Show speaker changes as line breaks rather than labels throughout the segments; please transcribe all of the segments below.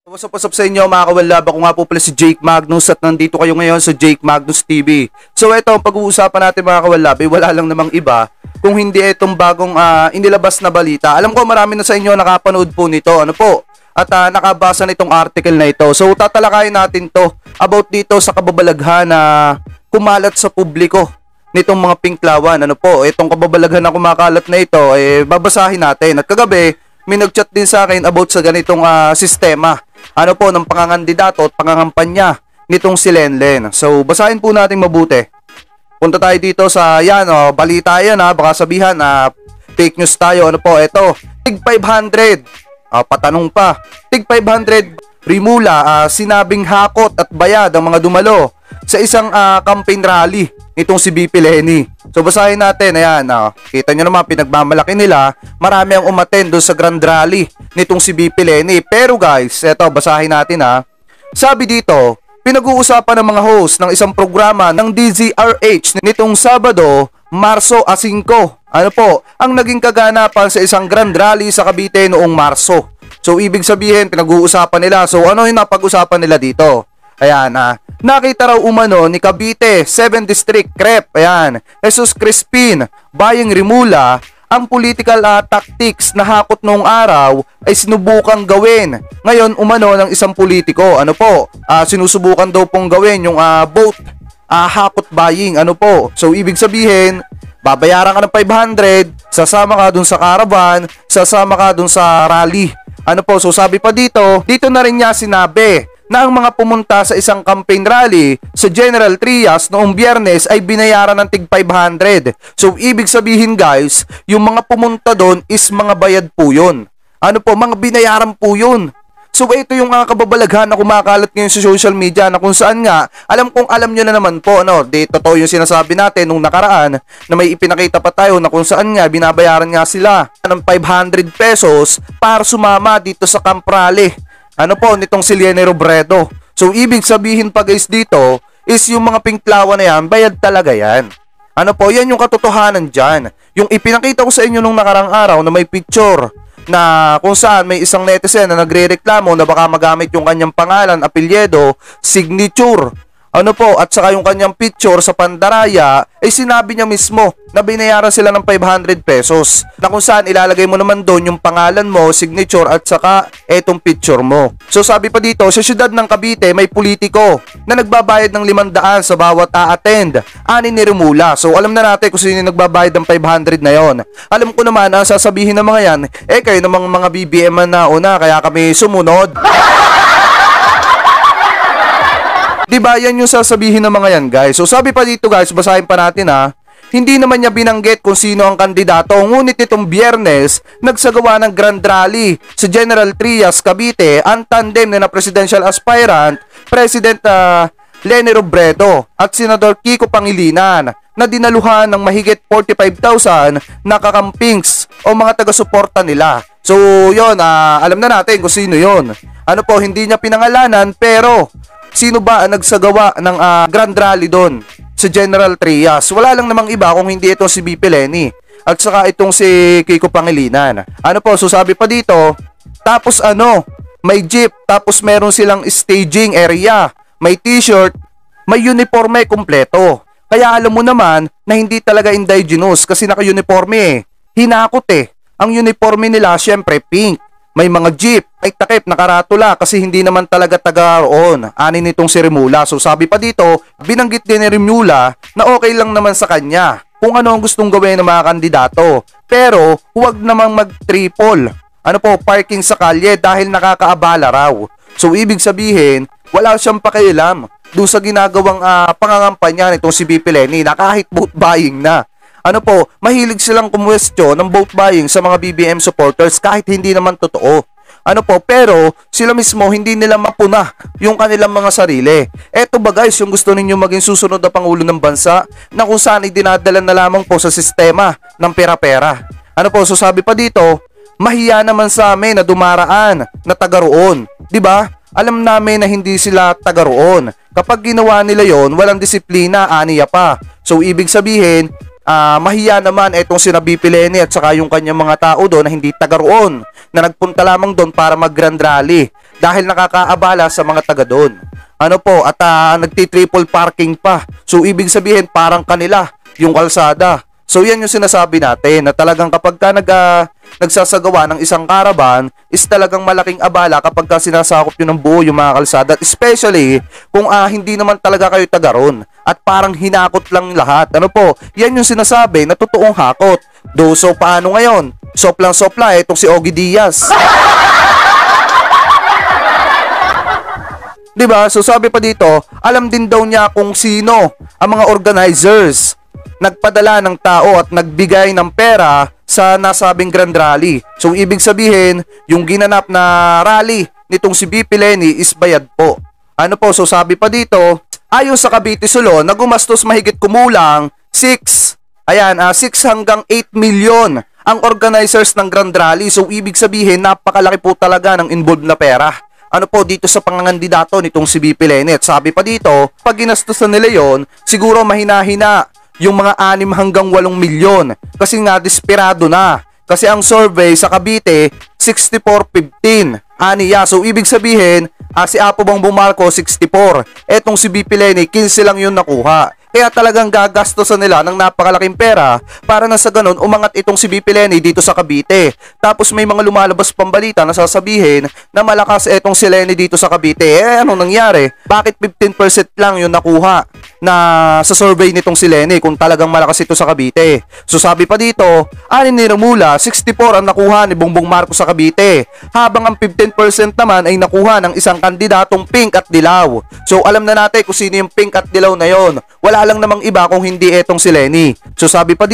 What's up sa inyo mga kawalab? Ako nga po pala si Jake Magnus at nandito kayo ngayon sa Jake Magnus TV. So ito, ang pag-uusapan natin mga kawalab ay wala lang namang iba kung hindi itong bagong inilabas na balita. Alam ko marami na sa inyo nakapanood po nito, at nakabasa nitong article na ito. So tatalakayin natin to about dito sa kababalaghan na kumalat sa publiko nitong mga pinklawan. Itong kababalaghan na kumakalat na ito, babasahin natin. At kagabi, may nag-chat din sa akin about sa ganitong sistema ng pangangandidato at pangangampanya nitong si Lenlen. So basahin po natin mabuti. Punta tayo dito sa balita yan, baka sabihan na fake news tayo. Ito, tig 500. Patanong pa. Tig 500 Rimula, sinabing hakot at bayad ang mga dumalo sa isang campaign rally nitong si BP Leni. So basahin natin, ayan, kita nyo naman pinagmamalaki nila, marami ang umattend doon sa grand rally nitong si BP Leni. Pero guys, eto basahin natin sabi dito, pinag-uusapan ng mga host ng isang programa ng DZRH nitong Sabado, Marso 5. Ang naging kaganapan sa isang grand rally sa Cavite noong Marso. So ibig sabihin, pinag-uusapan nila. So ano yung napag-usapan nila dito? Ayan, nakita raw umano ni Cavite 7th District Rep, Jesus Crispin Bayeng Rimula, ang political tactics na hakot noong araw ay sinubukang gawin ngayon umano ng isang politiko. Sinusubukan daw pong gawin yung vote hakot buying. So ibig sabihin, babayaran ka ng 500, sasama ka dun sa caravan, sasama ka dun sa rally. So sabi pa dito na rin niya sinabi na ang mga pumunta sa isang campaign rally sa General Trias noong Biyernes ay binayaran ng tig 500. So ibig sabihin guys, yung mga pumunta doon is mga bayad po yun. Mga binayaran po yun. So ito yung kababalaghan na kumakalat ngayon sa social media na kung saan nga, alam nyo na naman po, totoo yung sinasabi natin nung nakaraan na may ipinakita pa tayo na kung saan nga binabayaran nga sila ng 500 pesos para sumama dito sa camp rally. Nitong si Leni Robredo. So ibig sabihin pa guys dito is yung mga pinklawan na yan, bayad talaga yan. Yan yung katotohanan dyan. Yung ipinakita ko sa inyo nung nakarang araw na may picture na kung saan may isang netizen na nagrereklamo na baka magamit yung kanyang pangalan, apelyido, signature, at saka yung kanyang picture sa pandaraya, ay sinabi niya mismo na binayaran sila ng 500 pesos na kung saan ilalagay mo naman doon yung pangalan mo, signature at saka etong picture mo. So sabi pa dito, sa siyudad ng Cavite may politiko na nagbabayad ng 500 sa bawat a-attend, ani ni Rimula. So alam na natin kung sino yung nagbabayad ng 500 na yon. Alam ko naman ang sasabihin ng mga yan, kayo namang mga BBM na una kaya kami sumunod. Diba, yan yung sasabihin ng mga yan guys. So sabi pa dito guys, basahin pa natin hindi naman niya binanggit kung sino ang kandidato. Ngunit itong Biyernes, nagsagawa ng grand rally sa General Trias, Cavite, ang tandem na presidential aspirant, President Leni Robredo at Senador Kiko Pangilinan na dinaluhan ng mahigit 45,000 na kakampings o mga taga-suporta nila. So yon, alam na natin kung sino yon. Hindi niya pinangalanan pero sino ba ang nagsagawa ng grand rally doon sa General Trias? Wala lang namang iba kung hindi itong si BP Leni at saka itong si Kiko Pangilinan. So sabi pa dito, tapos may jeep, tapos meron silang staging area, may t-shirt, may uniforme kompleto. Kaya alam mo naman na hindi talaga indigenous kasi naka-uniforme Hinakot Ang uniforme nila syempre pink. May mga jeep, ay takip, nakaratula kasi hindi naman talaga taga roon. Ani nitong si Rimula. So sabi pa dito, binanggit din ni Rimula na okay lang naman sa kanya kung ano ang gustong gawin ng mga kandidato. Pero huwag namang mag-triple. Parking sa kalye dahil nakakaabala raw. So ibig sabihin, wala siyang pakialam doon sa ginagawang pangangampanya nitong si BP Leni na kahit vote buying na. Mahilig silang kumwestiyon ng vote buying sa mga BBM supporters kahit hindi naman totoo. Pero sila mismo hindi nila mapuna yung kanilang mga sarili. Eto ba guys, yung gusto ninyo maging susunod na Pangulo ng Bansa na kung saan ay dinadala na lamang po sa sistema ng pera-pera. So sabi pa dito, mahiya naman sa amin na dumaraan na taga roon. Diba? Alam namin na hindi sila taga roon. Kapag ginawa nila yon, walang disiplina, aniya pa. So ibig sabihin, mahiya naman itong sina BP Leni at saka yung kanyang mga tao doon na hindi taga roon, na nagpunta lamang doon para mag grand rally. dahil nakakaabala sa mga taga doon. Ano po, at nagti-triple parking pa. So ibig sabihin parang kanila yung kalsada. So yan yung sinasabi natin na talagang kapag ka nagsasagawa ng isang caravan is talagang malaking abala kapag ka sinasakop nyo ng buo yung mga kalsada. Especially kung hindi naman talaga kayo taga ron at parang hinakot lang lahat. Ano po, yan yung sinasabi na totoong hakot. So paano ngayon? Soplang-sopla itong si Ogie Diaz. Diba? So sabi pa dito, alam din daw niya kung sino ang mga organizers nagpadala ng tao at nagbigay ng pera sa nasabing Grand Rally. So ibig sabihin, yung ginanap na rally nitong si BP Leni is bayad po. Ano po? So sabi pa dito, ayon sa Cavite Solo na gumastos mahigit kumulang 6 hanggang 8 million ang organizers ng Grand Rally. So ibig sabihin, napakalaki po talaga ng involved na pera. Ano po dito sa pangangandidato nitong si BP Leni. At sabi pa dito, pag ginastusan nila yon, siguro mahina-hina yung mga 6 hanggang 8 milyon. Kasi nga desperado na. Kasi ang survey sa Cavite 64-15. Aniya. So ibig sabihin, si Apo Bongbong Marcos 64. Etong si BP Leni 15 lang yun nakuha. Kaya talagang gagastosan nila ng napakalaking pera para na sa ganun umangat itong si BP Leni dito sa Cavite. Tapos may mga lumalabas pang balita na sasabihin na malakas itong si Leni dito sa Cavite. Anong nangyari? Bakit 15% lang yung nakuha na sa survey nitong si Leni kung talagang malakas ito sa Cavite? So sabi pa dito, ani ni Romula, 64 ang nakuha ni Bongbong Marcos sa Cavite. Habang ang 15% naman ay nakuha ng isang kandidatong pink at dilaw. So alam na natin kung sino yung pink at dilaw na yon. Wala lang namang iba kung hindi etong si Leni. So sabi pa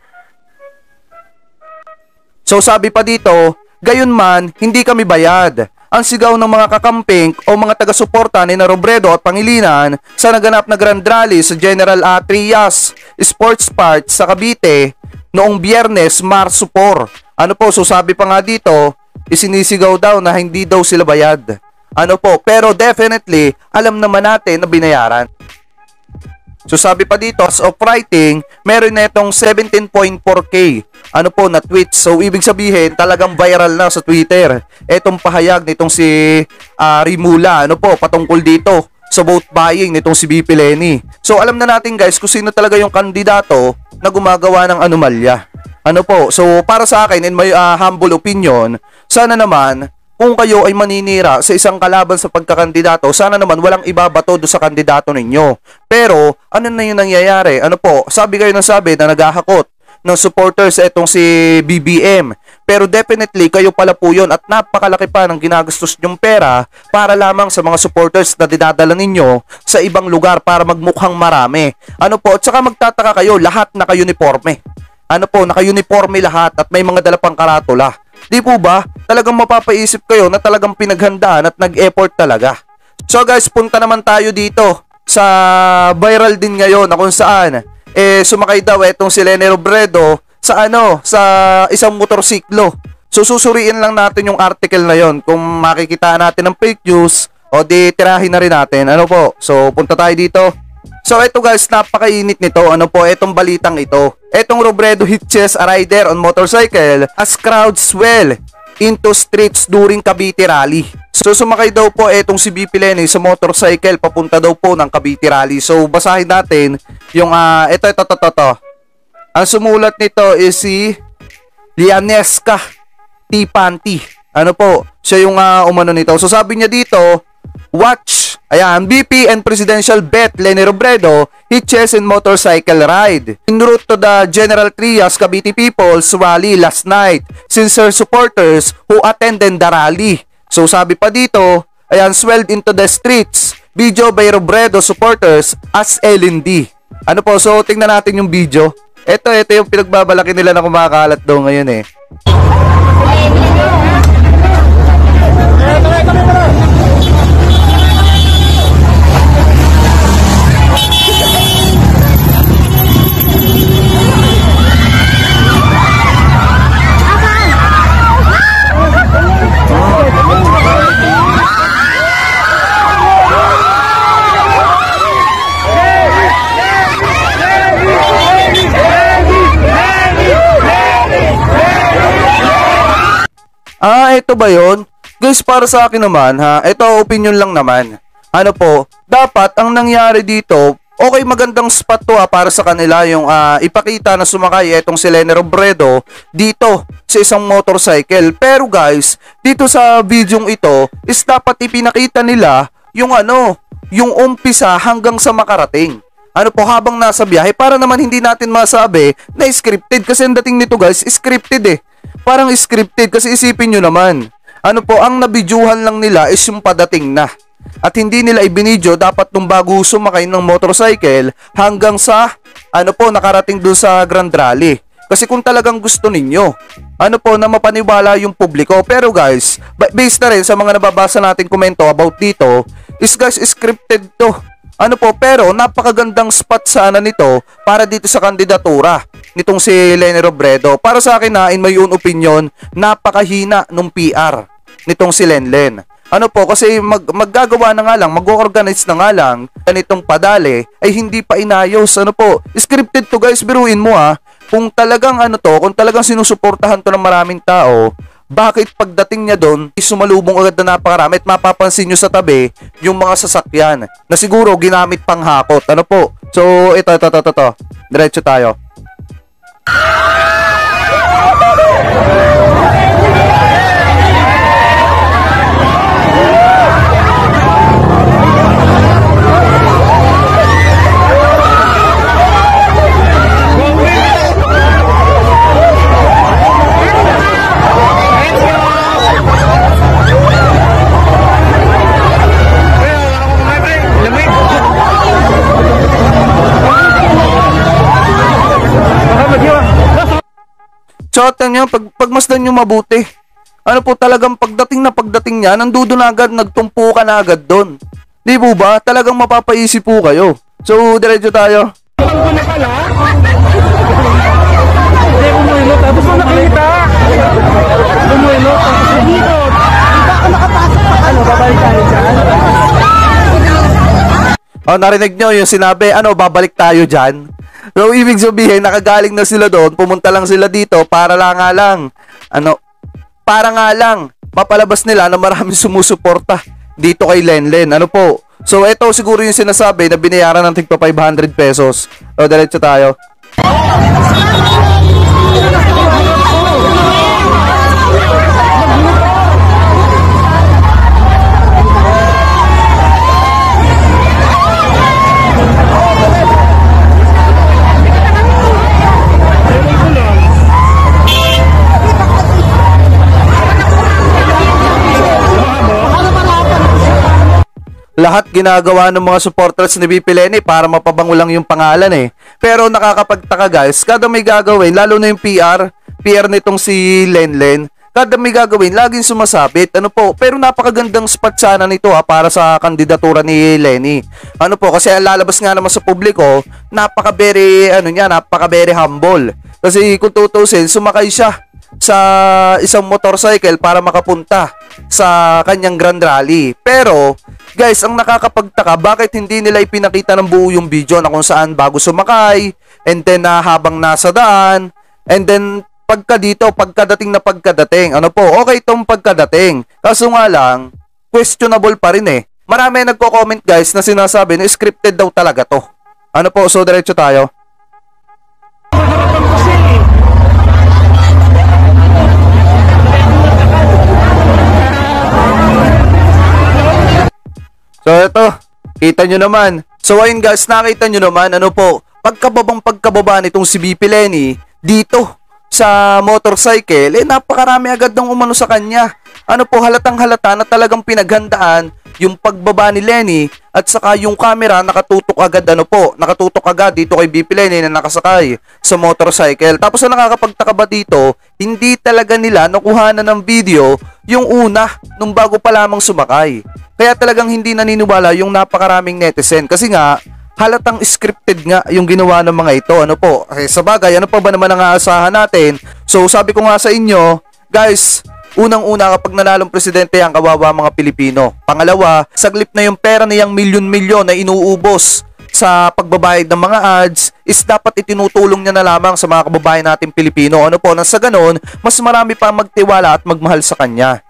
dito, gayon man, hindi kami bayad. Ang sigaw ng mga kakamping o mga taga-suporta ni Robredo at Pangilinan sa naganap na Grand Rally sa General Trias Sports Park sa Cavite noong Biyernes, Marso 4. Ano po, so sabi pa nga dito, isinisigaw daw na hindi daw sila bayad. Ano po, pero definitely, alam naman natin na binayaran. So sabi pa dito, as of writing, meron na itong 17.4K ano po na tweets. So ibig sabihin, talagang viral na sa Twitter etong pahayag nitong si Rimula, ano po, patungkol dito sa vote buying nitong si BP Leni. So alam na natin guys kung sino talaga yung kandidato na gumagawa ng anomalya. Ano po, so para sa akin, in my humble opinion, sana naman kung kayo ay maninira sa isang kalaban sa pagkakandidato, sana naman walang ibabato do sa kandidato ninyo. Pero, ano na yung nangyayari? Ano po, sabi kayo ng sabi na naghahakot ng supporters etong si BBM. Pero definitely, kayo pala po yun at napakalaki pa ng ginagastos nyong pera para lamang sa mga supporters na dinadala ninyo sa ibang lugar para magmukhang marami. Ano po, at saka magtataka kayo, lahat naka-uniforme. Ano po, naka-uniforme lahat at may mga dala pang karatula. Di po ba? Talagang mapapaisip kayo na talagang pinaghandaan at nag-effort talaga. So guys, punta naman tayo dito sa viral din ngayon na kung saan sumakay daw etong si Leni Robredo sa sa isang motorsiklo. So susuriin lang natin yung article na yon. Kung makikita natin ng fake news o di tirahin na rin natin. Ano po? So punta tayo dito. So ito guys, napakainit nito. Ano po, etong balitang ito. Etong Robredo hitches a rider on motorcycle as crowds swell into streets during Cavite Rally. So sumakay daw po etong si BP Leni sa motorcycle papunta daw po ng Cavite Rally. So basahin natin yung ito. Ang sumulat nito is si Lianesca T. Panty. Ano po, siya yung umano nito. So sabi niya dito, watch, ayan, BP and Presidential Bet Leni Robredo hitches in motorcycle ride en route to the General Trias Cavite People's Rally last night since her supporters who attended the rally. So sabi pa dito, ayan, swelled into the streets, video by Robredo supporters as LND. Ano po, so tingnan natin yung video. Ito yung pinagbabalaki nila na kumakalat daw ngayon eh. Ito ba yun? Guys, para sa akin naman ha, ito opinion lang naman. Ano po, dapat ang nangyari dito, okay, magandang spot to para sa kanila yung ipakita na sumakay etong si Leni Robredo dito sa isang motorcycle. Pero guys, dito sa videong ito is dapat ipinakita nila yung yung umpisa hanggang sa makarating. Ano po, habang nasa biyahe, para naman hindi natin masabi na scripted, kasi ang dating nito guys, scripted eh. Parang scripted kasi isipin nyo naman. Ano po, ang nabidyuhan lang nila is yung padating na. At hindi nila ibinidyo dapat nung bago sumakay ng motorcycle hanggang sa nakarating dun sa Grand Rally. Kasi kung talagang gusto ninyo, na mapaniwala yung publiko. Pero guys, based na rin sa mga nababasa nating komento about dito, is guys, scripted to. Pero napakagandang spot sana nito para dito sa kandidatura nitong si Leni Robredo. Para sa akin in my own opinion, napakahina nung PR nitong si Lenlen. Kasi maggagawa na nga lang, mag-organize na nga lang ganitong padali ay hindi pa inayos. Scripted to guys, biruin mo kung talagang kung talagang sinusuportahan to ng maraming tao, bakit pagdating niya doon, sumalubong agad na napakarami at mapapansin nyo sa tabi yung mga sasakyan na siguro ginamit pang hakot. So, ito. Diretso tayo. Chotan nyo, pagmasdan nyo mabuti. Talagang pagdating niya, nandoon agad, nagtumpo ka na agad doon. Di po ba? Talagang mapapaisip po kayo. So, diretso tayo.
Hindi umuilot, tapos mo nakita. Umuilot, tapos umilot. Hindi ako nakapasok pa babalik tayo dyan.
Narinig nyo yung sinabi, babalik tayo dyan. So, ibig sabihin, nakagaling na sila doon, pumunta lang sila dito para nga lang, mapalabas nila na maraming sumusuporta dito kay Lenlen. So, ito siguro yung sinasabi na binayaran ng tigpa 500 pesos. O, diretso tayo. Lahat ginagawa ng mga supporters ni VP Leni para mapabango lang yung pangalan eh. Pero nakakapagtaka guys, kada may gagawin, lalo na yung PR nitong si Lenlen, kada may gagawin, laging sumasabit. Pero napakagandang spot sana nito para sa kandidatura ni Leni. Kasi lalabas nga naman sa publiko, napaka-very humble. Kasi kung tutusin, sumakay siya sa isang motorcycle para makapunta sa kanyang Grand Rally. Pero guys, ang nakakapagtaka, bakit hindi nila ipinakita ng buo yung video na kung saan bago sumakay, and then habang nasa daan, and then pagkadating na pagkadating. Okay itong pagkadating. Kaso nga lang, questionable pa rin eh. Marami nagko-comment guys na sinasabi na scripted daw talaga to. So diretso tayo. So ito, kita nyo naman. So ayun guys, nakita nyo naman, pagkababa nitong si VP Leni dito sa motorcycle, napakarami agad ng umano sa kanya. Halatang halata na talagang pinaghandaan yung pagbaba ni Leni at saka yung camera nakatutok agad dito kay VP Leni na nakasakay sa motorcycle. Tapos ang nakakapagtaka ba dito, hindi talaga nila nakuhanan ng video yung una nung bago pa lamang sumakay. Kaya talagang hindi naniniwala yung napakaraming netizen kasi nga halatang scripted nga yung ginawa ng mga ito. Sa bagay, pa ba naman ang aasahan natin? So sabi ko nga sa inyo, guys, unang-una kapag nanalong presidente yan, kawawa mga Pilipino. Pangalawa, saglip na yung pera niyang milyon-milyon na inuubos sa pagbabayad ng mga ads is dapat itinutulong niya na lamang sa mga kababayan nating Pilipino. Nang sa ganon, mas marami pa magtiwala at magmahal sa kanya.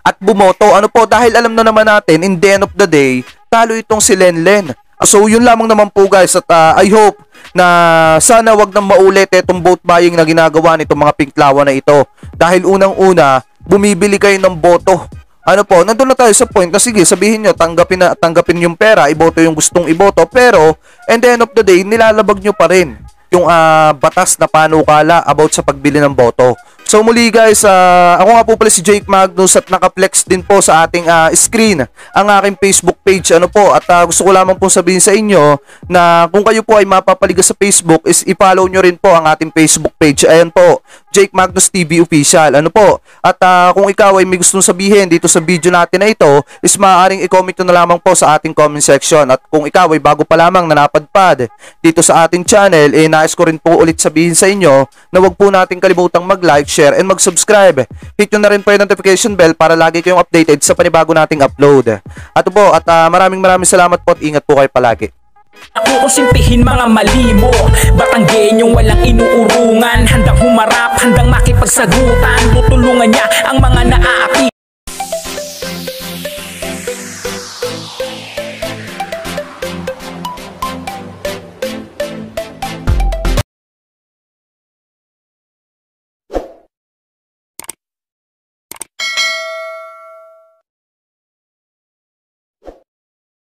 at bumoto. Ano po, dahil alam na naman natin, in the end of the day, talo itong si Lenlen. So yun lamang naman po guys, at I hope na sana wag nang maulit itong vote buying na ginagawa nitong mga pinklawan na ito. Dahil unang-una, bumibili kayo ng boto. Ano po, nandun na tayo sa point na sige, sabihin nyo, tanggapin yung pera, iboto yung gustong iboto, pero at the end of the day, nilalabag nyo pa rin yung batas na panukala about sa pagbili ng boto. So muli guys, ako nga po pala si Jake Magnus at nakaplex din po sa ating screen ang aking Facebook page. Ano po, at gusto ko lamang po sabihin sa inyo na kung kayo po ay mapapaliga sa Facebook is i-follow nyo rin po ang ating Facebook page. Ayan po, Jake Magnus TV Official. Ano po, at kung ikaw ay may gustong sabihin dito sa video natin na ito is maaaring i-comment nyo na lamang po sa ating comment section. At kung ikaw ay bago pa lamang na napadpad dito sa ating channel, nais ko rin po ulit sabihin sa inyo na wag po natin kalimutang mag-like, share, and mag-subscribe. Hit nyo na rin po yung notification bell para lagi kayong updated sa panibago nating upload. At po, at maraming salamat po at ingat po kayo palagi.
Ako kusimpihin mga mali mo, Batanggenyong walang inuurungan, handang humarap, handang makipagsagutan, tutulungan niya ang mga naaaki.